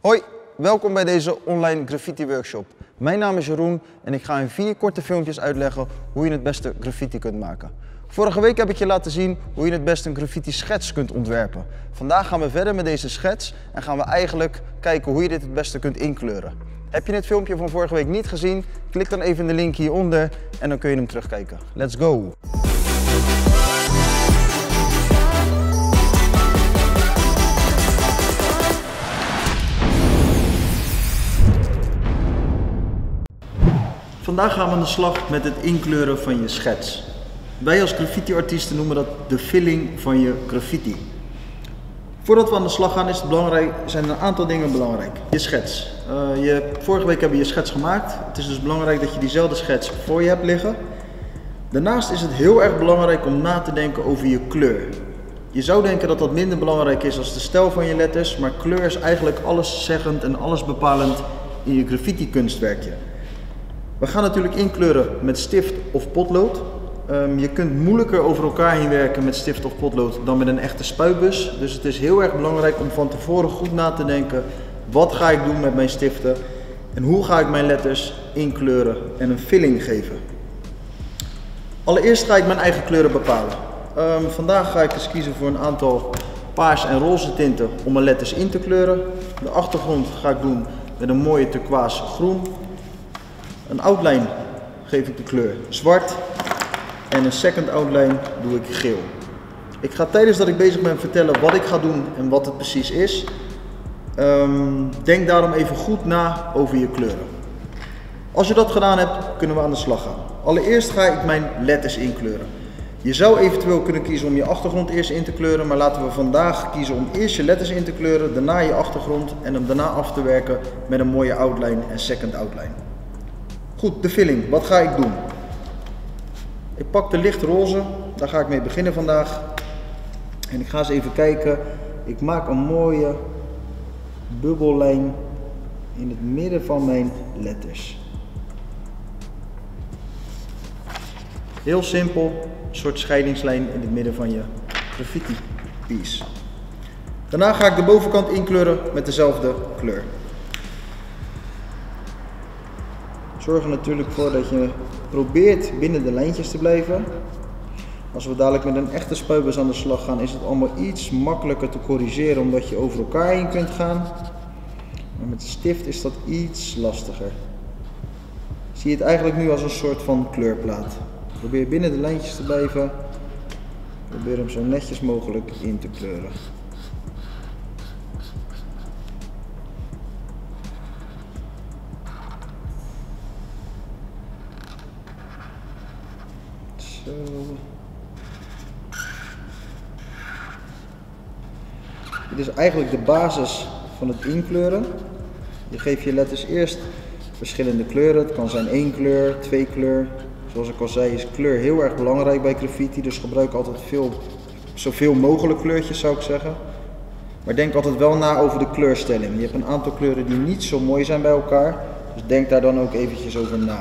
Hoi, welkom bij deze online graffiti workshop. Mijn naam is Jeroen en ik ga in 4 korte filmpjes uitleggen hoe je het beste graffiti kunt maken. Vorige week heb ik je laten zien hoe je het beste een graffiti schets kunt ontwerpen. Vandaag gaan we verder met deze schets en gaan we eigenlijk kijken hoe je dit het beste kunt inkleuren. Heb je het filmpje van vorige week niet gezien? Klik dan even in de link hieronder en dan kun je hem terugkijken. Let's go! Vandaag gaan we aan de slag met het inkleuren van je schets. Wij als graffiti-artiesten noemen dat de filling van je graffiti. Voordat we aan de slag gaan zijn er een aantal dingen belangrijk. Je schets. Vorige week hebben we je schets gemaakt. Het is dus belangrijk dat je diezelfde schets voor je hebt liggen. Daarnaast is het heel erg belangrijk om na te denken over je kleur. Je zou denken dat dat minder belangrijk is als de stijl van je letters, maar kleur is eigenlijk alleszeggend en allesbepalend in je graffiti kunstwerkje. We gaan natuurlijk inkleuren met stift of potlood. Je kunt moeilijker over elkaar heen werken met stift of potlood dan met een echte spuitbus. Dus het is heel erg belangrijk om van tevoren goed na te denken. Wat ga ik doen met mijn stiften? En hoe ga ik mijn letters inkleuren en een filling geven? Allereerst ga ik mijn eigen kleuren bepalen. Vandaag ga ik dus kiezen voor een aantal paars en roze tinten om mijn letters in te kleuren. De achtergrond ga ik doen met een mooie turquoise groen. Een outline geef ik de kleur zwart en een second outline doe ik geel. Ik ga tijdens dat ik bezig ben vertellen wat ik ga doen en wat het precies is. Denk daarom even goed na over je kleuren. Als je dat gedaan hebt, kunnen we aan de slag gaan. Allereerst ga ik mijn letters inkleuren. Je zou eventueel kunnen kiezen om je achtergrond eerst in te kleuren, maar laten we vandaag kiezen om eerst je letters in te kleuren, daarna je achtergrond en hem daarna af te werken met een mooie outline en second outline. Goed, de filling. Wat ga ik doen? Ik pak de lichtroze, daar ga ik mee beginnen vandaag. En ik ga eens even kijken. Ik maak een mooie bubbellijn in het midden van mijn letters. Heel simpel, een soort scheidingslijn in het midden van je graffiti piece. Daarna ga ik de bovenkant inkleuren met dezelfde kleur. Zorg er natuurlijk voor dat je probeert binnen de lijntjes te blijven. Als we dadelijk met een echte spuitbus aan de slag gaan, is het allemaal iets makkelijker te corrigeren omdat je over elkaar heen kunt gaan. Maar met de stift is dat iets lastiger. Zie je het eigenlijk nu als een soort van kleurplaat. Probeer binnen de lijntjes te blijven. Probeer hem zo netjes mogelijk in te kleuren. Zo. Dit is eigenlijk de basis van het inkleuren. Je geeft je letters eerst verschillende kleuren. Het kan zijn 1 kleur, 2 kleur. Zoals ik al zei is kleur heel erg belangrijk bij graffiti. Dus gebruik altijd zoveel mogelijk kleurtjes zou ik zeggen. Maar denk altijd wel na over de kleurstelling. Je hebt een aantal kleuren die niet zo mooi zijn bij elkaar. Dus denk daar dan ook eventjes over na.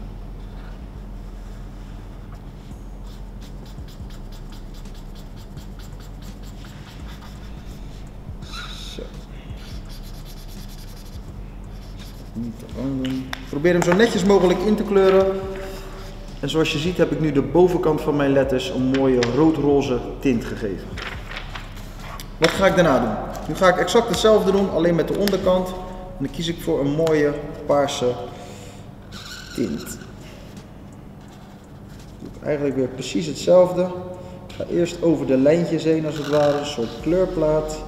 Probeer hem zo netjes mogelijk in te kleuren. En zoals je ziet heb ik nu de bovenkant van mijn letters een mooie rood-roze tint gegeven. Wat ga ik daarna doen? Nu ga ik exact hetzelfde doen, alleen met de onderkant. En dan kies ik voor een mooie paarse tint. Doe ik eigenlijk weer precies hetzelfde. Ik ga eerst over de lijntjes heen als het ware, een soort kleurplaat.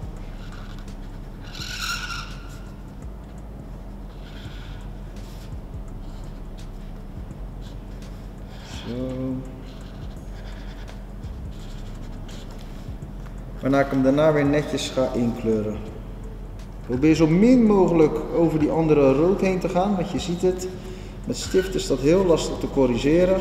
Waarna ik hem daarna weer netjes ga inkleuren. Probeer zo min mogelijk over die andere rood heen te gaan, want je ziet het. Met stift is dat heel lastig te corrigeren.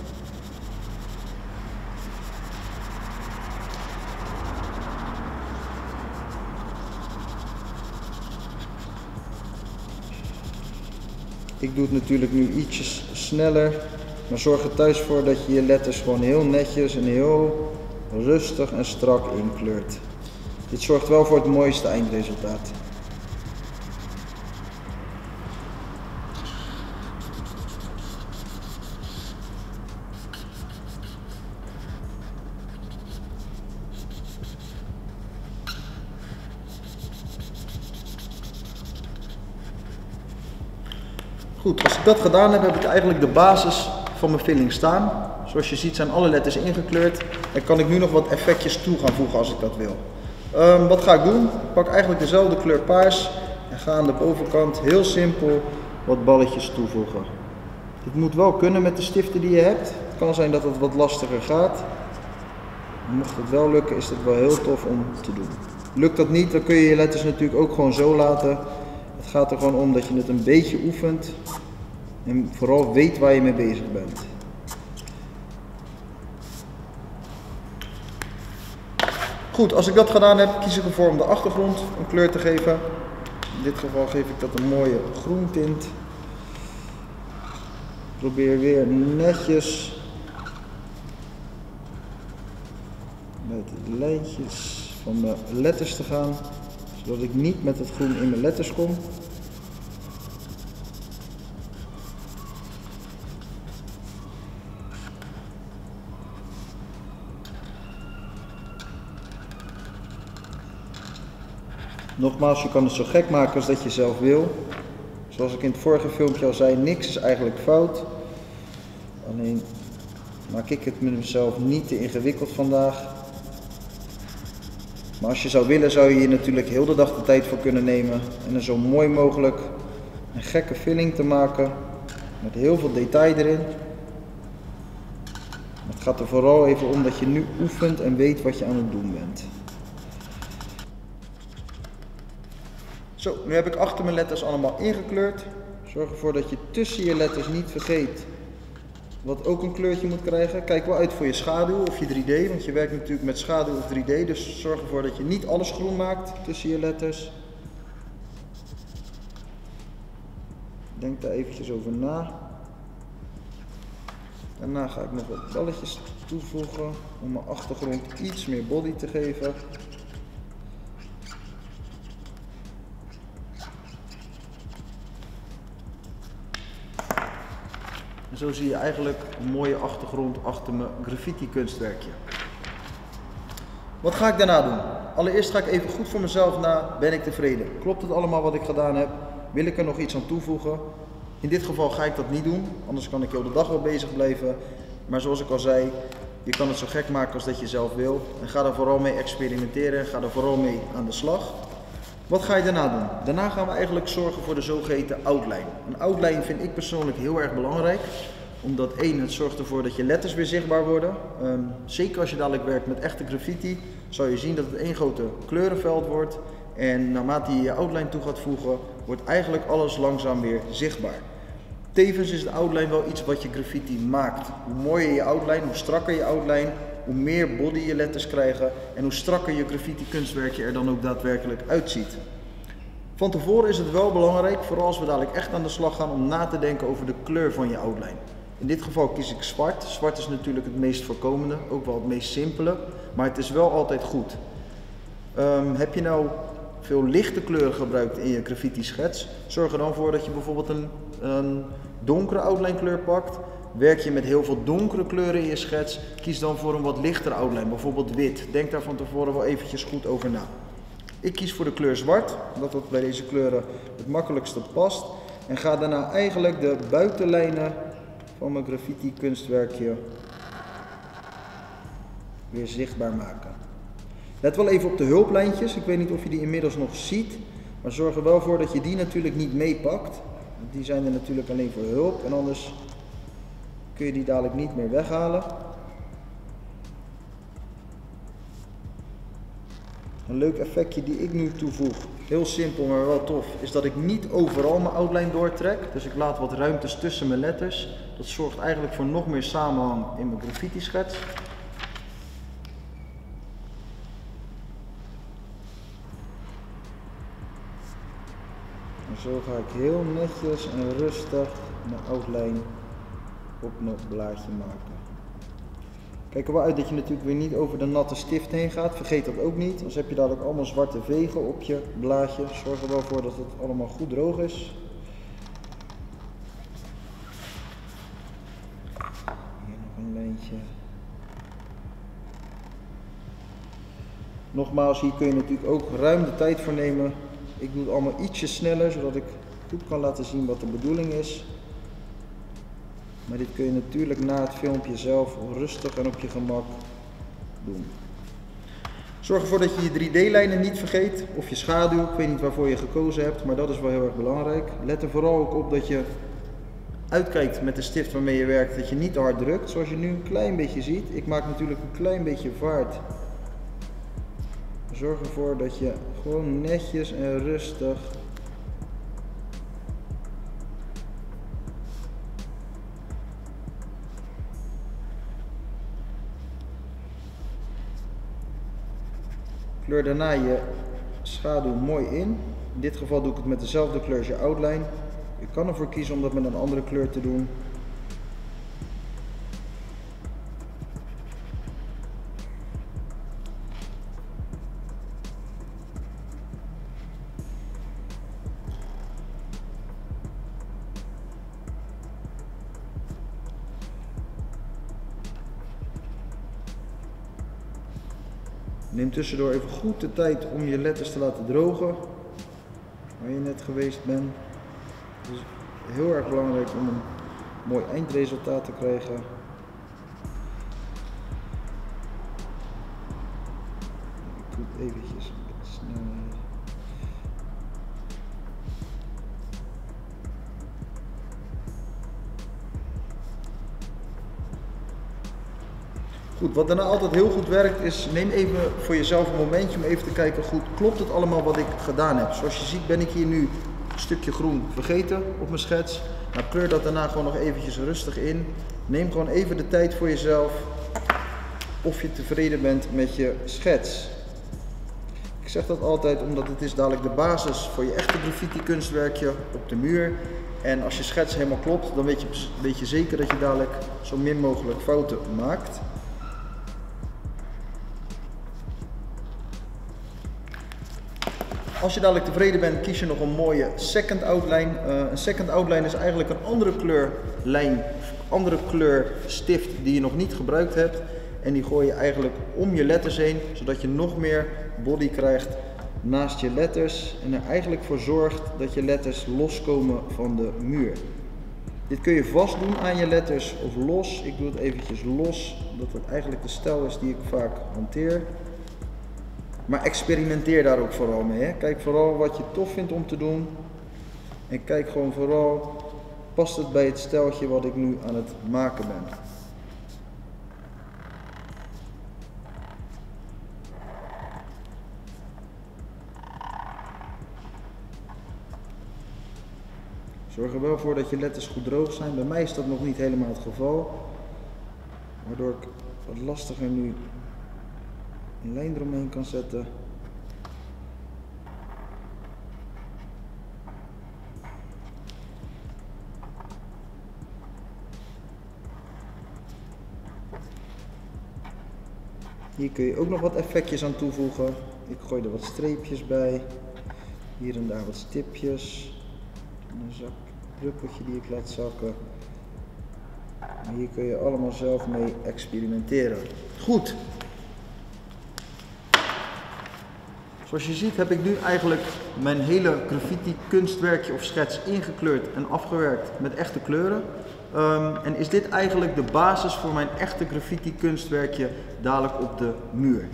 Ik doe het natuurlijk nu ietsjes sneller. Maar zorg er thuis voor dat je je letters gewoon heel netjes en heel rustig en strak inkleurt. Dit zorgt wel voor het mooiste eindresultaat. Goed, als ik dat gedaan heb, heb ik eigenlijk de basis van mijn filling staan. Zoals je ziet zijn alle letters ingekleurd en kan ik nu nog wat effectjes toe gaan voegen als ik dat wil. Wat ga ik doen? Ik pak eigenlijk dezelfde kleur paars en ga aan de bovenkant heel simpel wat balletjes toevoegen. Dit moet wel kunnen met de stiften die je hebt. Het kan zijn dat het wat lastiger gaat. Mocht het wel lukken, is het wel heel tof om te doen. Lukt dat niet, dan kun je je letters natuurlijk ook gewoon zo laten. Het gaat er gewoon om dat je het een beetje oefent en vooral weet waar je mee bezig bent. Goed, als ik dat gedaan heb, kies ik ervoor om de achtergrond een kleur te geven. In dit geval geef ik dat een mooie groen tint. Probeer weer netjes met de lijntjes van mijn letters te gaan, zodat ik niet met het groen in mijn letters kom. Nogmaals, je kan het zo gek maken als dat je zelf wil. Zoals ik in het vorige filmpje al zei, niks is eigenlijk fout. Alleen maak ik het mezelf niet te ingewikkeld vandaag. Maar als je zou willen, zou je hier natuurlijk heel de dag de tijd voor kunnen nemen. En er zo mooi mogelijk een gekke filling te maken. Met heel veel detail erin. Het gaat er vooral even om dat je nu oefent en weet wat je aan het doen bent. Zo, nu heb ik achter mijn letters allemaal ingekleurd. Zorg ervoor dat je tussen je letters niet vergeet wat ook een kleurtje moet krijgen. Kijk wel uit voor je schaduw of je 3D, want je werkt natuurlijk met schaduw of 3D. Dus zorg ervoor dat je niet alles groen maakt tussen je letters. Denk daar eventjes over na. Daarna ga ik nog wat balletjes toevoegen om mijn achtergrond iets meer body te geven. En zo zie je eigenlijk een mooie achtergrond achter mijn graffiti kunstwerkje. Wat ga ik daarna doen? Allereerst ga ik even goed voor mezelf na, ben ik tevreden? Klopt het allemaal wat ik gedaan heb? Wil ik er nog iets aan toevoegen? In dit geval ga ik dat niet doen, anders kan ik heel de dag wel bezig blijven. Maar zoals ik al zei, je kan het zo gek maken als dat je zelf wil. En ga er vooral mee experimenteren, ga er vooral mee aan de slag. Wat ga je daarna doen? Daarna gaan we eigenlijk zorgen voor de zogeheten outline. Een outline vind ik persoonlijk heel erg belangrijk. Omdat één, het zorgt ervoor dat je letters weer zichtbaar worden. Zeker als je dadelijk werkt met echte graffiti, zal je zien dat het één grote kleurenveld wordt. En naarmate je je outline toe gaat voegen, wordt eigenlijk alles langzaam weer zichtbaar. Tevens is de outline wel iets wat je graffiti maakt. Hoe mooier je outline, hoe strakker je outline, hoe meer body je letters krijgen en hoe strakker je graffiti kunstwerkje er dan ook daadwerkelijk uitziet. Van tevoren is het wel belangrijk, vooral als we dadelijk echt aan de slag gaan, om na te denken over de kleur van je outline. In dit geval kies ik zwart. Zwart is natuurlijk het meest voorkomende, ook wel het meest simpele, maar het is wel altijd goed. Heb je nou veel lichte kleuren gebruikt in je graffiti schets, zorg er dan voor dat je bijvoorbeeld een donkere outline kleur pakt. Werk je met heel veel donkere kleuren in je schets, kies dan voor een wat lichtere outline, bijvoorbeeld wit. Denk daar van tevoren wel eventjes goed over na. Ik kies voor de kleur zwart, omdat dat bij deze kleuren het makkelijkste past. En ga daarna eigenlijk de buitenlijnen van mijn graffiti kunstwerkje weer zichtbaar maken. Let wel even op de hulplijntjes, ik weet niet of je die inmiddels nog ziet, maar zorg er wel voor dat je die natuurlijk niet meepakt. Die zijn er natuurlijk alleen voor hulp en anders kun je die dadelijk niet meer weghalen. Een leuk effectje die ik nu toevoeg, heel simpel maar wel tof, is dat ik niet overal mijn outline doortrek. Dus ik laat wat ruimtes tussen mijn letters. Dat zorgt eigenlijk voor nog meer samenhang in mijn graffiti schets. En zo ga ik heel netjes en rustig mijn outline op mijn blaadje maken. Kijk er wel uit dat je natuurlijk weer niet over de natte stift heen gaat. Vergeet dat ook niet. Anders heb je dadelijk allemaal zwarte vegen op je blaadje. Zorg er wel voor dat het allemaal goed droog is. Hier nog een lijntje. Nogmaals, hier kun je natuurlijk ook ruim de tijd voor nemen. Ik doe het allemaal ietsje sneller, zodat ik goed kan laten zien wat de bedoeling is. Maar dit kun je natuurlijk na het filmpje zelf rustig en op je gemak doen. Zorg ervoor dat je je 3D-lijnen niet vergeet of je schaduw. Ik weet niet waarvoor je gekozen hebt, maar dat is wel heel erg belangrijk. Let er vooral ook op dat je uitkijkt met de stift waarmee je werkt, dat je niet te hard drukt. Zoals je nu een klein beetje ziet. Ik maak natuurlijk een klein beetje vaart. Zorg ervoor dat je gewoon netjes en rustig kleur daarna je schaduw mooi in. In dit geval doe ik het met dezelfde kleur als je outline. Je kan ervoor kiezen om dat met een andere kleur te doen. Neem tussendoor even goed de tijd om je letters te laten drogen, waar je net geweest bent. Het is heel erg belangrijk om een mooi eindresultaat te krijgen. Ik doe het eventjes een beetje sneller. Goed, wat daarna altijd heel goed werkt is, neem even voor jezelf een momentje om even te kijken, goed, klopt het allemaal wat ik gedaan heb? Zoals je ziet ben ik hier nu een stukje groen vergeten op mijn schets. Nou, kleur dat daarna gewoon nog eventjes rustig in. Neem gewoon even de tijd voor jezelf of je tevreden bent met je schets. Ik zeg dat altijd omdat het is dadelijk de basis voor je echte graffiti kunstwerkje op de muur. En als je schets helemaal klopt, dan weet je zeker dat je dadelijk zo min mogelijk fouten maakt. Als je dadelijk tevreden bent, kies je nog een mooie second outline. Een second outline is eigenlijk een andere kleur lijn, andere kleur stift die je nog niet gebruikt hebt. En die gooi je eigenlijk om je letters heen, zodat je nog meer body krijgt naast je letters. En er eigenlijk voor zorgt dat je letters loskomen van de muur. Dit kun je vast doen aan je letters of los. Ik doe het eventjes los, omdat het eigenlijk de stijl is die ik vaak hanteer. Maar experimenteer daar ook vooral mee. Hè. Kijk vooral wat je tof vindt om te doen. En kijk gewoon vooral, past het bij het stijltje wat ik nu aan het maken ben. Zorg er wel voor dat je letters goed droog zijn. Bij mij is dat nog niet helemaal het geval. Waardoor ik wat lastiger nu een lijn eromheen kan zetten. Hier kun je ook nog wat effectjes aan toevoegen. Ik gooi er wat streepjes bij. Hier en daar wat stipjes. Een druppeltje die ik laat zakken. En hier kun je allemaal zelf mee experimenteren. Goed. Zoals je ziet heb ik nu eigenlijk mijn hele graffiti kunstwerkje of schets ingekleurd en afgewerkt met echte kleuren. En is dit eigenlijk de basis voor mijn echte graffiti kunstwerkje dadelijk op de muur.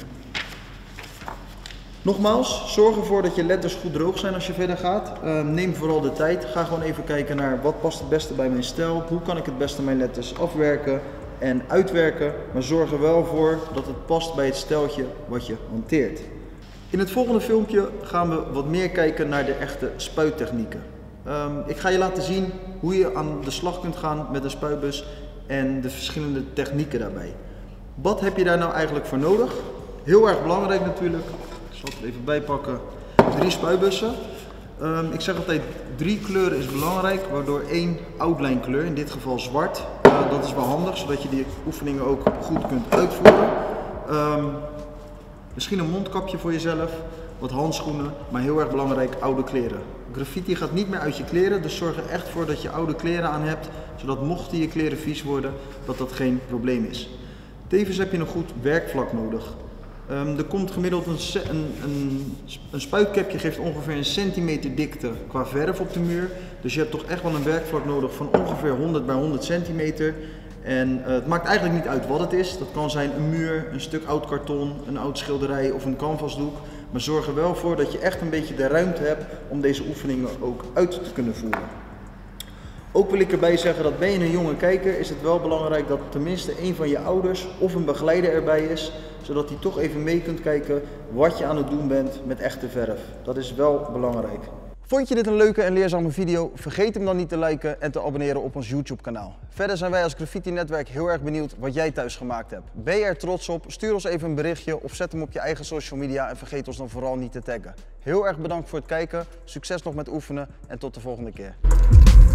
Nogmaals, zorg ervoor dat je letters goed droog zijn als je verder gaat. Neem vooral de tijd. Ga gewoon even kijken naar wat past het beste bij mijn stijl. Hoe kan ik het beste mijn letters afwerken en uitwerken. Maar zorg er wel voor dat het past bij het stijltje wat je hanteert. In het volgende filmpje gaan we wat meer kijken naar de echte spuittechnieken. Ik ga je laten zien hoe je aan de slag kunt gaan met een spuitbus en de verschillende technieken daarbij. Wat heb je daar nou eigenlijk voor nodig? Heel erg belangrijk natuurlijk. Ik zal het er even bij pakken. 3 spuitbussen. Ik zeg altijd 3 kleuren is belangrijk, waardoor 1 outline kleur, in dit geval zwart. Dat is wel handig, zodat je die oefeningen ook goed kunt uitvoeren. Misschien een mondkapje voor jezelf, wat handschoenen, maar heel erg belangrijk, oude kleren. Graffiti gaat niet meer uit je kleren, dus zorg er echt voor dat je oude kleren aan hebt, zodat mochten je kleren vies worden, dat dat geen probleem is. Tevens heb je een goed werkvlak nodig. Er komt gemiddeld een spuitkepje geeft ongeveer 1 centimeter dikte qua verf op de muur. Dus je hebt toch echt wel een werkvlak nodig van ongeveer 100 bij 100 centimeter. En het maakt eigenlijk niet uit wat het is. Dat kan zijn een muur, een stuk oud karton, een oud schilderij of een canvasdoek. Maar zorg er wel voor dat je echt een beetje de ruimte hebt om deze oefeningen ook uit te kunnen voeren. Ook wil ik erbij zeggen dat ben je een jonge kijker, is het wel belangrijk dat tenminste een van je ouders of een begeleider erbij is, zodat hij toch even mee kunt kijken wat je aan het doen bent met echte verf. Dat is wel belangrijk. Vond je dit een leuke en leerzame video? Vergeet hem dan niet te liken en te abonneren op ons YouTube kanaal. Verder zijn wij als Graffiti Netwerk heel erg benieuwd wat jij thuis gemaakt hebt. Ben je er trots op? Stuur ons even een berichtje of zet hem op je eigen social media en vergeet ons dan vooral niet te taggen. Heel erg bedankt voor het kijken, succes nog met oefenen en tot de volgende keer.